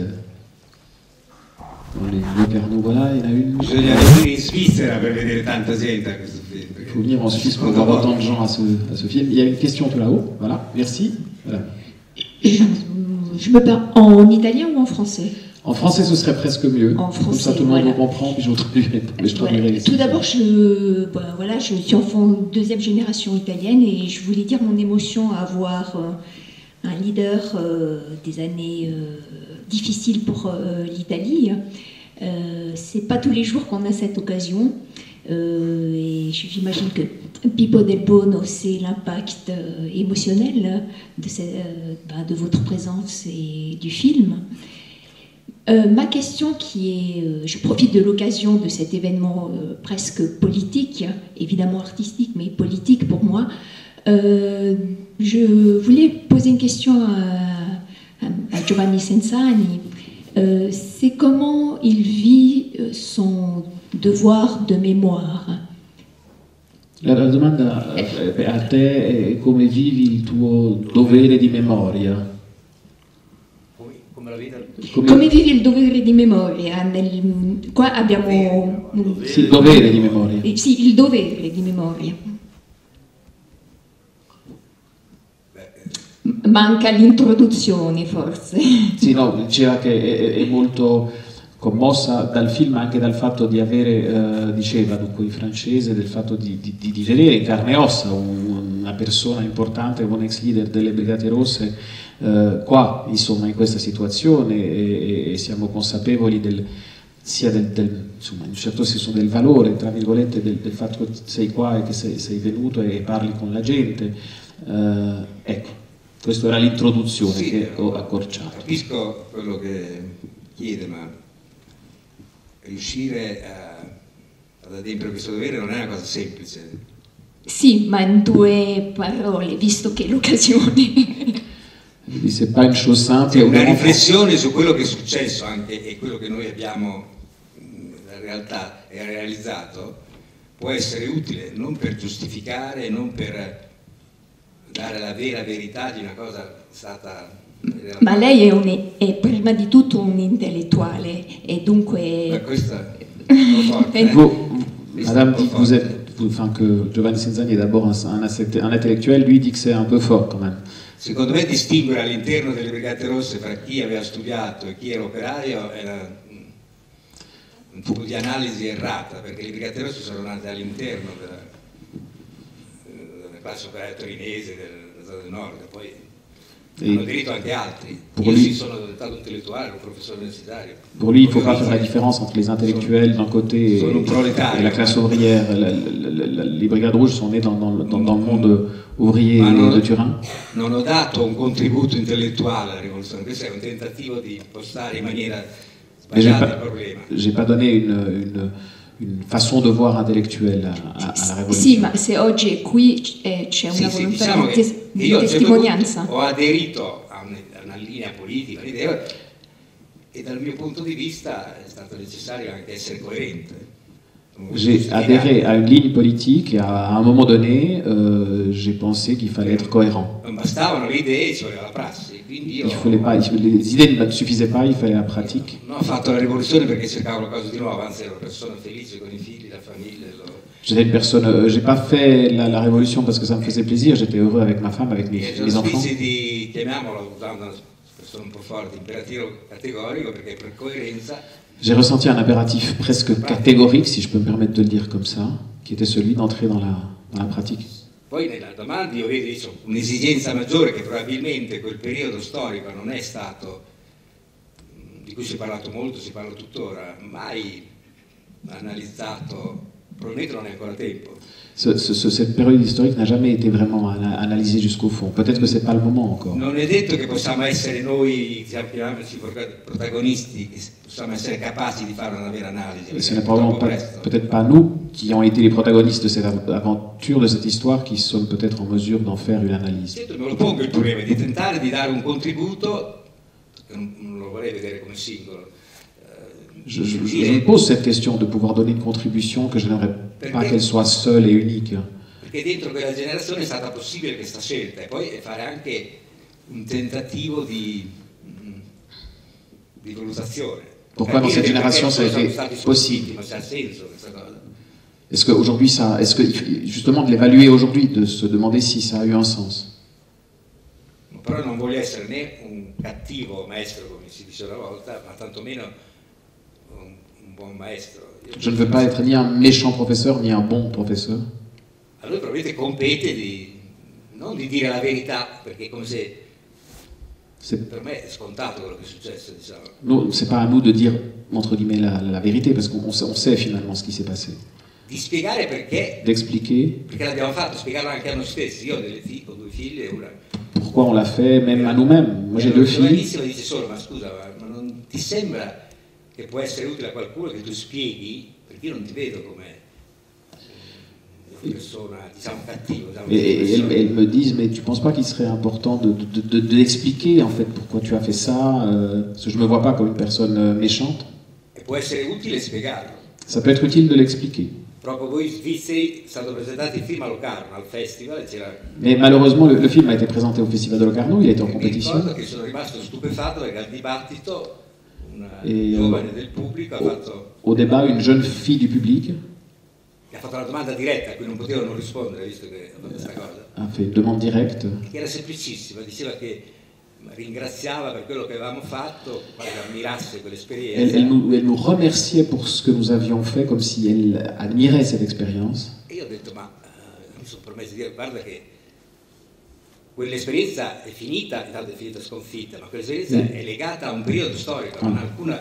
Dans les Locarno, voilà, il y en a une. Bisogna venire in Svizzera per vedere tanta gente a questo film. Il faut venir en Suisse pour voir autant de gens à ce, à ce film. Il y a une question tout là-haut. Voilà, merci. Voilà. Je, je me parle en italien ou en français? En français, ce serait presque mieux. En Comme ça, français, tout le monde voilà. vous comprend, puis je vous traduirai. Mais je traduirai Voilà. les Tout d'abord, je, ben, voilà, je suis enfant deuxième génération italienne et je voulais dire mon émotion à avoir euh, un leader euh, des années euh, difficiles pour euh, l'Italie. Euh, c'est pas tous les jours qu'on a cette occasion. Euh, et j'imagine que Pippo Del Bono, c'est l'impact euh, émotionnel de, ce- euh, ben, de votre présence et du film. Euh, ma question qui est, euh, je profite de l'occasion de cet événement euh, presque politique, évidemment artistique, mais politique pour moi. Euh, je voulais poser une question à, à- à Giovanni Senzani. Euh, c'est comment il vit euh, son devoir de mémoire. La, la domanda eh, a te è come vivi il tuo dovere di memoria? Come la vita. Come, Come vivi il dovere di memoria? Nel- qua abbiamo un- Sì, il dovere di memoria. eh, sì, il dovere di memoria. Manca l'introduzione, forse. Sì, no, diceva che è, è molto commossa dal film, anche dal fatto di avere, eh, diceva dunque in francese, del fatto di, di- di- di vedere in carne e ossa un- una persona importante, un ex leader delle Brigate Rosse, eh, qua, insomma, in questa situazione e, e- e siamo consapevoli del, sia del, del- insomma, in un certo senso del valore, tra virgolette, del, del fatto che sei qua e che sei, sei venuto e parli con la gente. Eh, ecco. Questa era l'introduzione Sì, che ho accorciato. Capisco quello che chiede, ma riuscire a, ad adempiere questo dovere non è una cosa semplice. Sì, ma in due parole, visto che l'occasione. Quindi c'est pas une chose simple. C'è una ovviamente- riflessione su quello che è successo anche e quello che noi abbiamo mh, in realtà è realizzato può essere utile non per giustificare, non per dare la vera verità di una cosa stata. Ma lei è, un, è prima di tutto un intellettuale e Ma dunque. questa è un po' forte, eh? Vous, Questo Madame è un dit po' que vous forte. êtes, vous- enfin que Giovanni Senzani est d'abord un, un, asset- un intellectuel, lui dit que c'est un peu fort quand même. Secondo me distinguere all'interno delle Brigate Rosse fra chi aveva studiato e chi era operaio era un tipo di analisi errata, perché le Brigate Rosse sono nate all'interno della, della classe operaia torinese, della zona del nord, e poi Et hanno aderito anche altri. Pour Io lui- sì sono diventato intellettuale, ero professore universitario. Pour lui, il ne faut pas faire la différence entre les intellectuels d'un côté et, Sono un proletario. et la classe ouvrière. La- la- la- la- les Brigades Rouges sont nées dans, dans le- dans- dans le monde ouvrier Ma non- de Turin. Non ho dato un contributo intellettuale alla rivoluzione, questo è un tentativo di impostare in maniera Mais j'ai sbagliata il pas, problema. j'ai pas donné une, une- une façon de voir intellectuelle à, à- à la révolution. Sì, ma se oggi è qui eh, c'è una Sì, sì, volontà diciamo di, che tes- di io a un certo testimonianza. punto ho aderito a un- a una linea politica, un'idea, e dal mio punto di vista è stato necessario anche essere coerente. J'ai adhéré à une ligne politique et à, à un moment donné, euh, j'ai pensé qu'il fallait être cohérent. Non bastavano le idee, ci voleva la prassi, quindi io Il fallait pas, il- les idées ne suffisaient pas, il fallait la pratique. non ho fatto la rivoluzione perché cercavo qualcosa di nuovo, anzi ero una persona felice con i figli, la famiglia. lo- J'étais une personne, euh, j'ai pas fait la, la révolution parce que ça me faisait plaisir, j'étais heureux avec ma femme, avec mes, E c'è mes una enfants. specie di, chiamiamolo, usando una persona un po' forte, imperativo categorico, perché per coerenza J'ai ressenti un impératif presque catégorique, si je peux me permettre de le dire comme ça, qui était celui d'entrer dans la, dans la pratique. poi nella domanda io vedo dice, un'esigenza maggiore che probabilmente quel periodo storico non è stato di cui si è parlato molto, si parla tuttora, mai analizzato, probabilmente non è ancora tempo. Ce, ce, cette période historique n'a jamais été vraiment analysée jusqu'au fond. Peut-être que c'est pas le moment encore. Non è detto che possiamo essere noi, chiamiamoci protagonisti, che possiamo essere capaci di fare una vera analisi. Ce n'est probablement pas, peut-être pas nous qui avons été les protagonistes de cette aventure, de cette histoire, qui sommes peut-être en mesure d'en faire une analyse. Certo, me lo pongo il problema di tentare di dare un contributo, che non, non lo vorrei vedere come singolo. Je, je, je me pose cette question de pouvoir donner une contribution que je n'aimerais pas qu'elle soit seule et unique. Perché dentro quella generazione è stata possibile questa scelta e poi fare anche un tentativo di, di valutazione. Pourquoi dans cette génération ça a été possible? Est-ce qu'aujourd'hui ça, est-ce que justement de l'évaluer aujourd'hui, de se demander si ça a eu un sens? Però non voglio essere né un cattivo maestro come si dice una volta, ma tantomeno buon maestro. Je ne veux pas être ni un méchant professeur ni un bon professeur. A lui probabilmente compete di non di dire la verità, perché è come se per me è scontato quello che è successo, diciamo. Non, c'est pas à nous de dire entre guillemets la, la vérité, parce qu'on on sait finalement ce qui s'est passé. Di spiegare perché. D'expliquer. Perché l'abbiamo fatto, spiegarlo anche a noi stessi. Io ho delle figlie, ho due figlie, una. Pourquoi on l'a fait, même à nous-mêmes. Moi j'ai deux filles. Giovanissima dice solo, ma scusa, ma non ti sembra che può essere utile a qualcuno che tu spieghi, perché io non ti vedo come una persona, diciamo, cattiva. Diciamo, et et elles, elles me disent, mais tu penses pas qu'il serait important de, de, de, de l'expliquer en fait pourquoi tu as fait ça, euh, parce que je me vois pas comme une personne euh, méchante. E può essere utile spiegarlo. Ça peut être utile de l'expliquer. Proprio voi svizzeri è stato presentato il film a Locarno, al festival, e c'era. Mais malheureusement le, le film a été présenté au Festival de Locarno, il a été en compétition. Mi ricordo che sono rimasto stupefatto perché al dibattito una Et giovane del pubblico ha fatto. Au débat, une jeune fille du public ha fatto una domanda diretta a cui non potevo non rispondere, visto che ha fatto questa cosa. Ha fait une demande directe. Che era semplicissima, diceva che ringraziava per quello che avevamo fatto, che ammirasse quell'esperienza. Elle, elle, nous, elle nous remerciait pour ce que nous avions fait, comme si elle admirait cette expérience. E io ho detto, ma uh, mi sono permesso di dire, guarda che quell'esperienza è finita, intanto è finita sconfitta, ma quell'esperienza mm. è legata a un periodo storico, non ha alcuna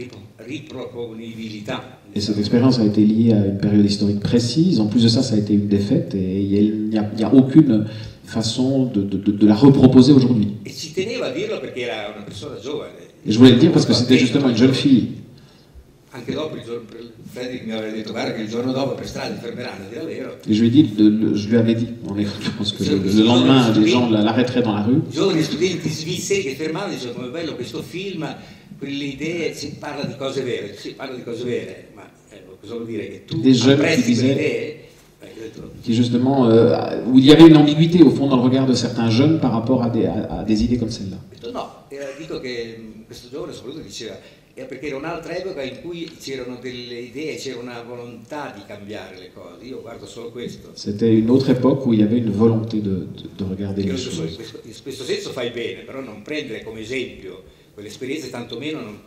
riproponibilità. Et cette expérience a été liée à une période historique précise. En plus de ça, ça a été une défaite et il n'y a, a aucune façon de, de, de la reproposer aujourd'hui. E ci tenevo a dirlo perché era una persona giovane. Et je voulais le dire parce que c'était justement une jeune fille. Anche dopo il giorno, Frederick mi aveva detto, guarda che il giorno dopo per strada ti fermeranno, dire la vero. Et je lui ai dit, de, de, je lui avais dit, on est, je pense que le, le lendemain, les gens l'arrêteraient dans la rue. Giovani studenti svizzeri che fermavano e dicevano, come bello questo film, quelle idee, si parla di cose vere, si parla di cose vere, ma eh, cosa vuol dire che tu apprezzi quelle idee? Qui justement, euh, où il y avait une ambiguïté au fond dans le regard de certains jeunes par rapport à des, à, à des idées comme celle-là. No, dico che questo giovane soprattutto diceva, perché era un'altra epoca in cui c'erano delle idee, c'era una volontà di cambiare le cose, io guardo solo questo. C'était une autre époque où il y avait une volonté de, de, de regarder les choses. In questo, in questo senso fai bene, però non prendere come esempio quell'esperienza e tantomeno non,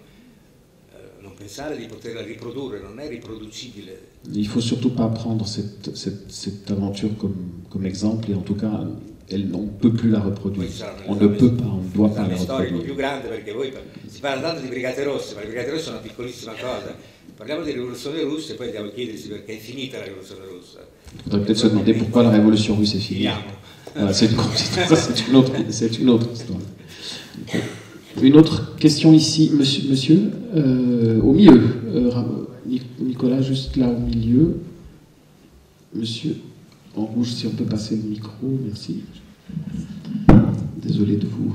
eh, non pensare di poterla riprodurre, non è riproducibile. Il faut surtout pas prendre cette, cette, cette aventure comme, comme exemple et en tout cas elle, on ne peut plus la reproduire. On ne peut pas, on ne doit pas la reproduire. Più grande perché voi si parla tanto di Brigate Rosse, ma le Brigate Rosse sono una piccolissima cosa. Parliamo di rivoluzione russa e poi andiamo a chiedersi perché è finita la rivoluzione russa. Il faudrait peut-être se demander pourquoi la révolution russe est finie. Voilà, c'est une, une, autre, une autre histoire. Une autre question ici, monsieur, monsieur euh, au milieu. Euh, Nicolas, juste là au milieu. Monsieur, en rouge, si on peut passer le micro, merci. Désolé de vous.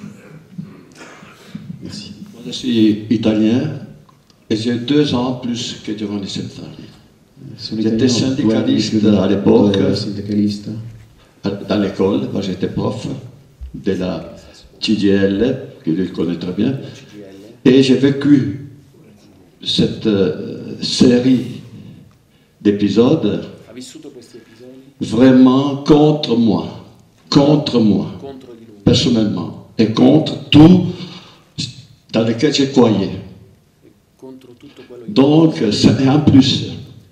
Merci. Moi, je suis italien et j'ai deux ans plus que Giovanni Centani. J'étais syndicaliste à l'époque, dans l'école, moi j'étais prof de la C G I L, que je connais très bien, et j'ai vécu cette euh, série d'épisodes vraiment contre moi, contre moi, personnellement, et contre tout dans lequel je croyais. Donc, c'est un plus.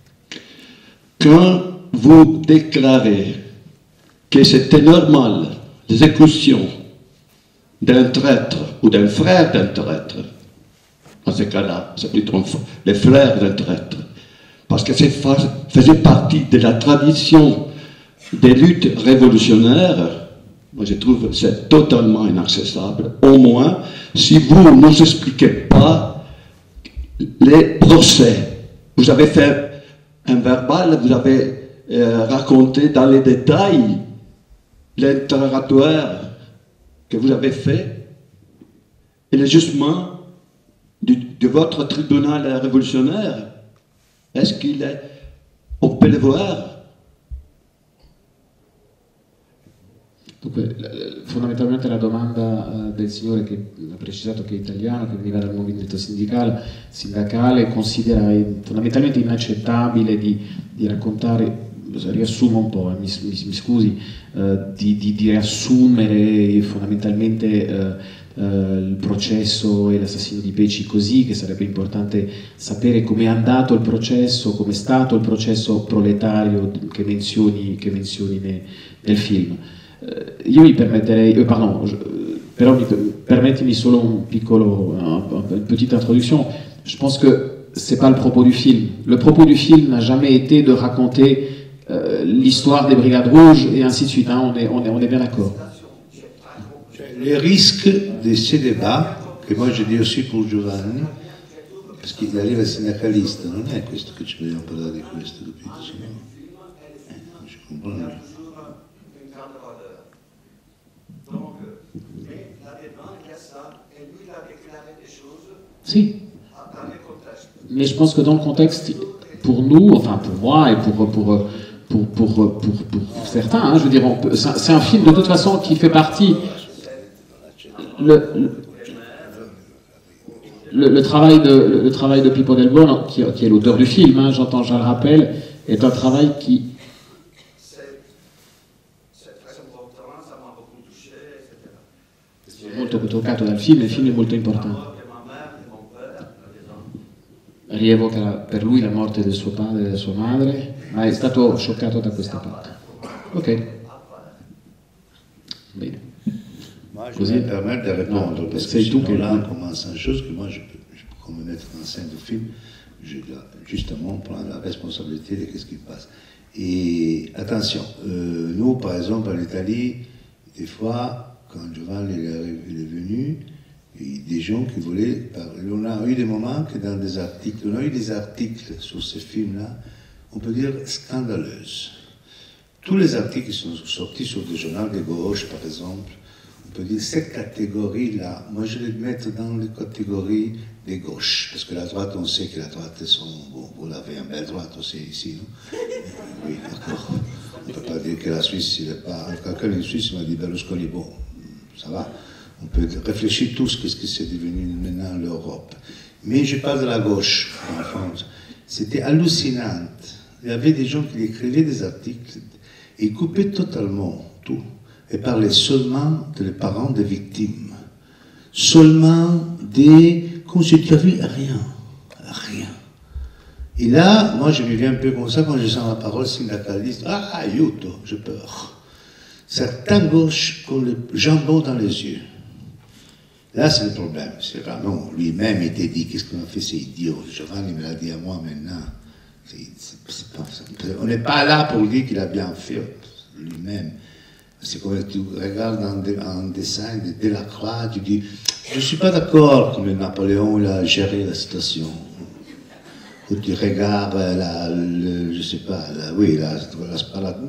Quand vous déclarez que c'était normal l'exécution d'un traître ou d'un frère d'un traître, Dans ce cas-là, c'est plutôt les frères d'un traître. Parce que ça faisait partie de la tradition des luttes révolutionnaires. Moi, je trouve que c'est totalement inaccessible. Au moins, si vous ne nous expliquez pas les procès, vous avez fait un verbal, vous avez euh, raconté dans les détails l'interrogatoire que vous avez fait et le jugement de, de votre tribunal révolutionnaire. Est-ce qu'il est... On peut le voir? Dunque, fondamentalmente la domanda uh, del signore che ha precisato che è italiano, che veniva dal movimento sindacale, sindacale considera fondamentalmente inaccettabile di, di raccontare, riassumo un po', mi, mi, mi scusi, uh, di, di, di riassumere fondamentalmente uh, uh, il processo e l'assassino di Peci così, che sarebbe importante sapere com'è andato il processo, com'è stato il processo proletario che menzioni, che menzioni ne, nel film. Io mi permetterei, euh, pardon, je, però mi, permettimi solo un piccolo, un, une petite introduction. Je pense que c'est pas le propos du film. Le propos du film n'a jamais été de raconter euh, l'histoire des Brigades Rouges et ainsi de suite. Hein, on, est, on, est, on est bien d'accord. Le risque de ces débats, que moi je dis aussi pour Giovanni, parce qu'il arrive à syndicaliste, non è questo che ci vogliamo parlare di questo, capito? Se no, eh, je comprends. Si. Mais je pense que dans le contexte, pour nous, enfin pour moi et pour, pour, pour, pour, pour, pour certains, hein, je veux dire, c'est un film de toute façon qui fait partie. Le, le, le, travail, de, le, le travail de Pippo Del Bono, qui, qui est l'auteur du film, hein, j'entends, je le rappelle, est un travail qui. Molto toccato dal film, il film è molto importante. Rievoca per lui la morte del suo padre e della sua madre, ma è stato scioccato da questa parte. Ok. Bene. Moi, je vais me permettre de répondre, parce que sinon là, on commence une chose que moi, je peux, je peux comme mettre en scène du film, je dois justement prendre la responsabilité de ce qui passe. Et attention, euh, nous, par exemple, en Italie, des fois, quand Giovanni il est, il est venu, il y a des gens qui voulaient parler. On a eu des moments que dans des articles, on a eu des articles sur ces films-là, on peut dire scandaleuses. Tous les articles qui sont sortis sur des journaux de gauche, par exemple, on peut dire cette catégorie-là, moi je les mets dans les catégories de gauche, parce que la droite, on sait que la droite, sont, bon, vous l'avez une belle droite aussi ici, non? Oui, d'accord. On ne peut pas dire que la Suisse, il n'est pas... Quelqu'un en Suisse m'a dit Berlusconi, bon, ça va. On peut réfléchir tous qu'est-ce que c'est devenu maintenant l'Europe. Mais je parle de la gauche, en France. C'était hallucinant. Il y avait des gens qui écrivaient des articles et coupaient totalement tout. Et parlaient seulement des parents des victimes. Seulement des... Comme si tu avais rien. Rien. Et là, moi je me viens un peu comme ça quand je sens la parole syndicaliste. Ah, aiuto, j'ai peur. Certains gauches ont le jambon dans les yeux. Là, c'est le problème. C'est vraiment, lui-même était dit, qu'est-ce qu'on a fait, c'est idiot. Giovanni me l'a dit à moi maintenant. C'est, c'est pas, on n'est pas là pour dire qu'il a bien fait, lui-même. C'est comme tu regardes un, un dessin de Delacroix, tu dis, je ne suis pas d'accord comme Napoléon il a géré la situation. Ou tu regardes la, le, je sais pas, la, oui, la, la, la,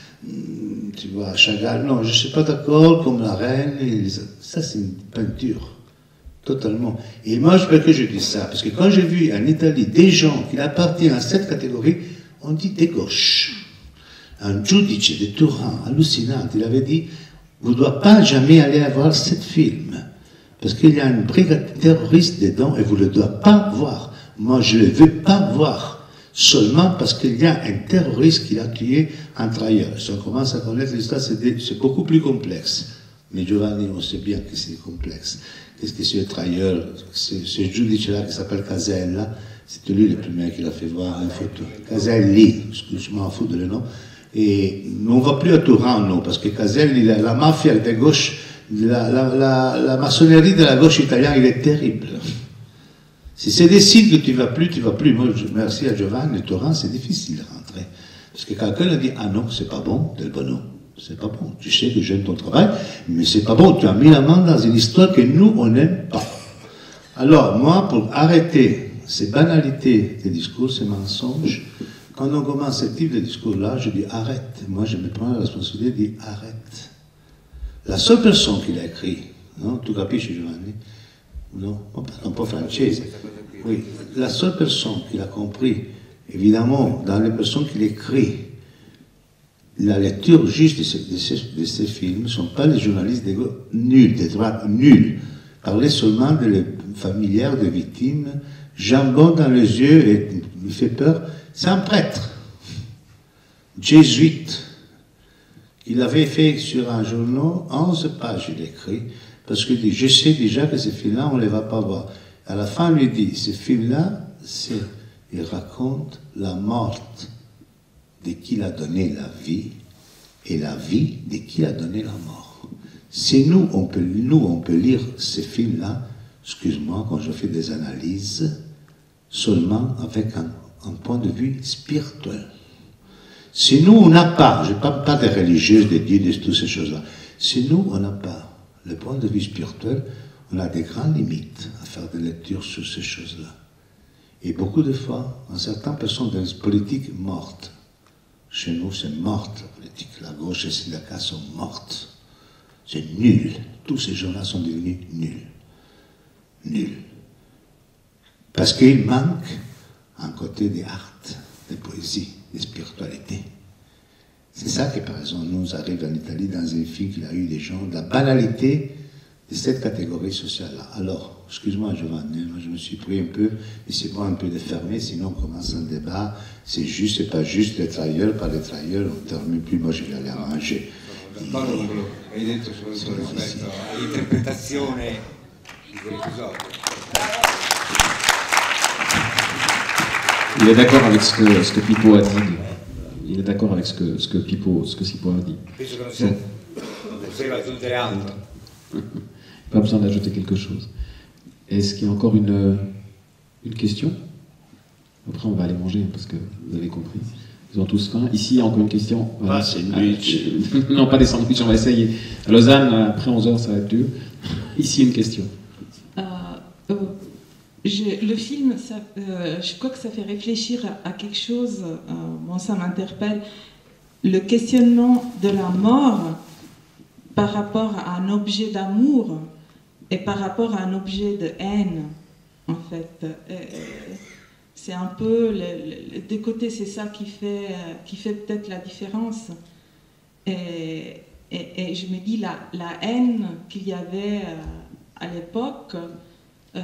tu vois, Chagall, non, je ne suis pas d'accord comme la reine, et ça c'est une peinture, totalement. Et moi, je veux que je dise ça, parce que quand j'ai vu en Italie des gens qui appartiennent à cette catégorie, on dit des gauches. Un giudice de Turin, hallucinant, il avait dit, vous ne doit pas jamais aller voir ce film, parce qu'il y a une brigade terroriste dedans et vous ne le doit pas voir. Moi, je ne le veux pas voir, seulement parce qu'il y a un terroriste qui a tué un travailleur. Si on commence à connaître l'histoire, c'est beaucoup plus complexe. Mais Giovanni, on sait bien que c'est complexe. Qu'est-ce que c'est le travailleur, ce giudice-là qui s'appelle Casella, c'est lui le premier qui l'a fait voir une photo. Caselli, je m'en fous de le nom. Et on ne va plus à Turin, non, parce que Caselli, la, la mafia de gauche, la, la, la, la maçonnerie de la gauche italienne, il est terrible. Si c'est décide que tu ne vas plus, tu ne vas plus. Moi, je, merci à Giovanni, le torrent, c'est difficile de rentrer. Parce que quelqu'un a dit, ah non, c'est pas bon, tel bon non. C'est pas bon. Tu sais que j'aime ton travail, mais c'est pas bon. Tu as mis la main dans une histoire que nous, on n'aime pas. Alors, moi, pour arrêter ces banalités des discours, ces mensonges, quand on commence ce type de discours-là, je dis arrête. Moi, je me prends la responsabilité de dire arrête. La seule personne qui l'a écrit, non, tu capisci Giovanni? Non, on parle un peu français. Oui, la seule personne qui l'a compris, évidemment, dans les personnes qui l'écrit, la lecture juste de ces, de ces, de ces films ne sont pas les journalistes de nuls, des droits nuls. Parler seulement de les familières de victimes, jambon dans les yeux et il fait peur. C'est un prêtre, jésuite. Il avait fait sur un journal onze pages, il écrit, parce qu'il dit, je sais déjà que ces films-là, on ne les va pas voir. À la fin, il dit, ces films-là, il raconte la mort de qui il a donné la vie et la vie de qui il a donné la mort. Si nous, on peut, nous, on peut lire ces films-là, excuse-moi, quand je fais des analyses, seulement avec un, un point de vue spirituel. Si nous, on n'a pas, je ne parle pas des religieuses, des dieux, de toutes ces choses-là, si nous, on n'a pas le point de vue spirituel, on a des grandes limites à faire des lectures sur ces choses-là. Et beaucoup de fois, certaines personnes dans les politiques mortes, chez nous, c'est morte la politique, la gauche et les syndicats sont mortes. C'est nul. Tous ces gens-là sont devenus nuls. Nuls. Parce qu'il manque un côté des arts, des poésies, des spiritualités. C'est ça que, par exemple, nous arrive en Italie dans un film qu'il a eu des gens, de la banalité de cette catégorie sociale-là. Alors, excuse-moi Giovanni, moi je me suis pris un peu, et c'est bon un peu de fermer, sinon on commence un débat, c'est juste, c'est pas juste, les travailleurs, pas les travailleurs, on ne termine plus, moi je vais aller à manger. Hai detto solo rispetto all'interpretazione di quell'episodio. Il est d'accord avec ce que, ce que Pippo a dit. Il est d'accord avec ce que, ce que Pippo, ce que Pippo a dit. Pas besoin d'ajouter quelque chose. Est-ce qu'il y a encore une, une question? Après, on va aller manger, parce que vous avez compris. Ils ont tous faim. Ici, il y a encore une question. Ah, sandwich. Non, pas des sandwichs, on va essayer. À Lausanne, après onze heures, ça va être dur. Ici, une question. Euh, euh, je, le film, ça, euh, je crois que ça fait réfléchir à, à quelque chose. Euh, bon, ça m'interpelle. Le questionnement de la mort par rapport à un objet d'amour et par rapport à un objet de haine, en fait. Et, c'est un peu, le, le, des côtés, c'est ça qui fait, qui fait peut-être la différence. Et, et, et je me dis, la, la haine qu'il y avait à l'époque, euh,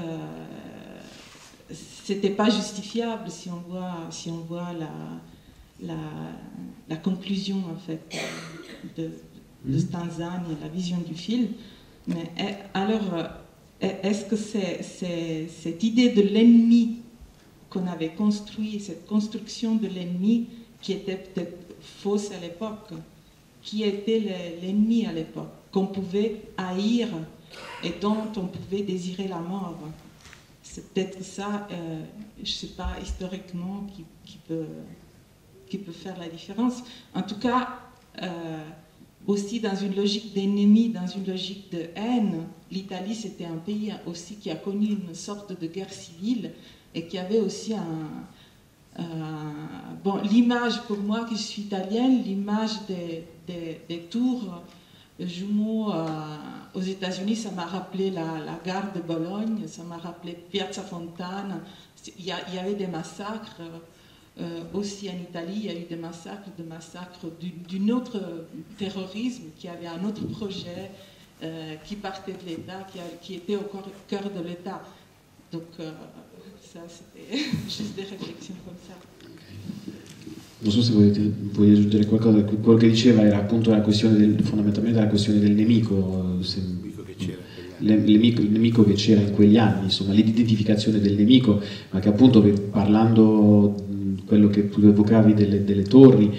c'était pas justifiable si on voit, si on voit la, la, la conclusion, en fait, de, de Stanzani, la vision du film. Mais alors, est-ce que c'est, c'est, cette idée de l'ennemi qu'on avait construit, cette construction de l'ennemi qui était peut-être fausse à l'époque, qui était l'ennemi à l'époque, qu'on pouvait haïr et dont on pouvait désirer la mort. C'est peut-être ça, euh, je ne sais pas, historiquement, qui, qui, peut, qui peut faire la différence. En tout cas, euh, aussi dans une logique d'ennemi, dans une logique de haine, l'Italie, c'était un pays aussi qui a connu une sorte de guerre civile, et qui avait aussi un... Euh, bon, l'image, pour moi, qui suis italienne, l'image des, des, des tours jumeaux euh, aux États-Unis, ça m'a rappelé la, la gare de Bologne, ça m'a rappelé Piazza Fontana. Il y, a, il y avait des massacres, euh, aussi en Italie, il y a eu des massacres, des massacres d'un autre terrorisme, qui avait un autre projet, euh, qui partait de l'État, qui, qui était au cœur de l'État. Donc, euh, ça, c'était juste des réflexioni come ça. Non so se volete, vuoi aggiungere qualcosa. Quello che diceva era appunto la questione del, fondamentalmente la questione del nemico, se, il, nemico, il nemico che c'era in quegli anni, insomma l'identificazione del nemico, ma che appunto parlando quello che tu evocavi delle, delle torri,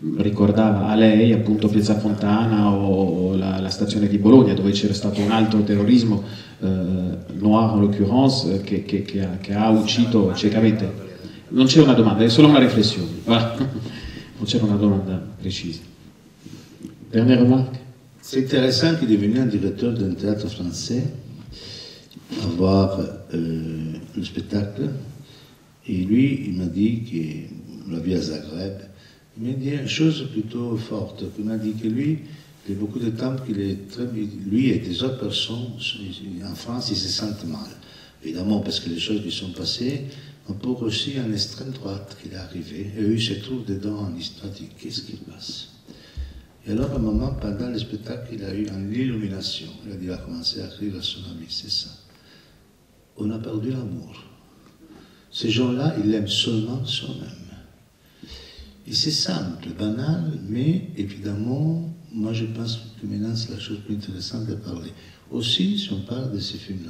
ricordava a lei appunto Piazza Fontana o, o la, la stazione di Bologna, dove c'era stato un alto terrorismo eh, noir en l'occurrence che, che, che, ha, che ha ucciso ciecamente. Non c'è una domanda, è solo una riflessione. Voilà. Non c'era una domanda precisa. Dernière remarque. C'est intéressant qu'il est devenu un directeur d'un théâtre français, à voir euh, le spectacle. Et lui, il m'a dit qu'on l'a vu à Zagreb. Il m'a dit une chose plutôt forte. Il m'a dit que lui, il y a beaucoup de temps qu'il est très... Lui et des autres personnes en France, ils se sentent mal. Évidemment, parce que les choses qui sont passées, on peut aussi en extrême droite qu'il est arrivé. Et eux, ils se trouvent dedans en histoire, ils disent qu'est-ce qui passe? Et alors, à un moment, pendant le spectacle, il a eu une illumination. Il a dit, il a commencé à écrire à son ami, c'est ça. On a perdu l'amour. Ces gens-là, ils l'aiment seulement soi-même. Et c'est simple, banal, mais évidemment, moi je pense que maintenant c'est la chose plus intéressante de parler. Aussi, si on parle de ces films-là,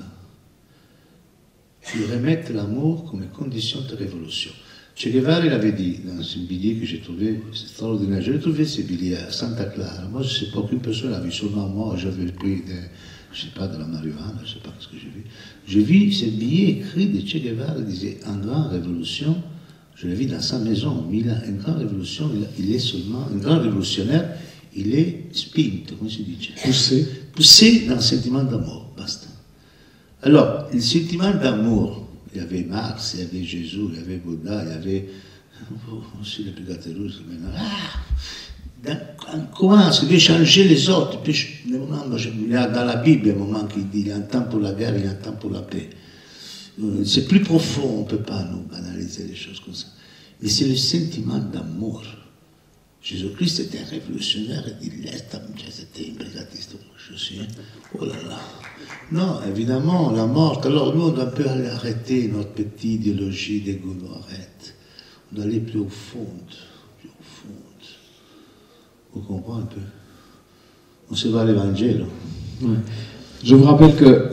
ils remettent l'amour comme condition de révolution. Che Guevara, il avait dit dans un billet que j'ai trouvé extraordinaire. J'ai trouvé ces billets à Santa Clara. Moi, je ne sais pas, aucune personne l'a vu, seulement moi, j'avais pris, de, je ne sais pas, de la marijuana, je ne sais pas ce que j'ai vu. J'ai vu ces billets écrits de Che Guevara, il disait, en grande révolution, je l'ai vu dans sa maison, Milan, une grande révolution, il est seulement, un grand révolutionnaire, il est spinto, come si dice? Poussé. Poussé dans le sentiment d'amour, basta. Alors, le sentiment d'amour, il y avait Marx, il y avait Jésus, il y avait Bouddha, il y avait aussi les Pigaterus, maintenant. Comment est-ce que changer les autres? Puis, il y a dans la Bible un moment qui dit il y a un temps pour la guerre, il y a un temps pour la paix. C'est plus profond, on ne peut pas nous analyser les choses comme ça. Mais c'est le sentiment d'amour. Jésus-Christ était un révolutionnaire, il était un brigadiste, je sais. Oh là là. Non, évidemment, la mort. Alors nous, on doit un peu aller arrêter notre petite idéologie des gourmettes. On doit aller plus au fond, plus au fond. Vous comprenez un peu? On se va à l'Evangile. Ouais. Je vous rappelle que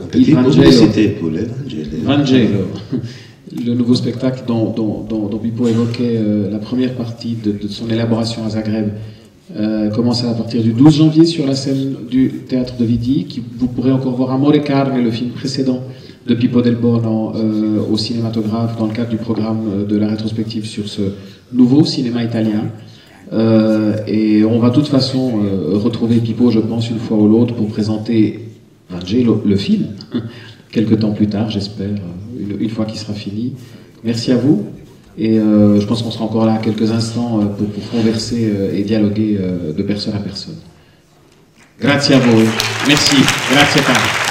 Vangelo, le nouveau spectacle dont, dont, dont, dont Pippo évoquait euh, la première partie de, de son élaboration à Zagreb, euh, commence à partir du douze janvier sur la scène du théâtre de Vidi, qui, vous pourrez encore voir Amore Carne, le film précédent de Pippo Del Bono euh, au cinématographe dans le cadre du programme de la rétrospective sur ce nouveau cinéma italien. Euh, et on va de toute façon euh, retrouver Pippo, je pense, une fois ou l'autre pour présenter Vangelo, le film, quelques temps plus tard, j'espère, une, une fois qu'il sera fini. Merci à vous, et euh, je pense qu'on sera encore là quelques instants euh, pour, pour converser euh, et dialoguer euh, de personne à personne. Grazie a voi. Merci. Grazie tanto.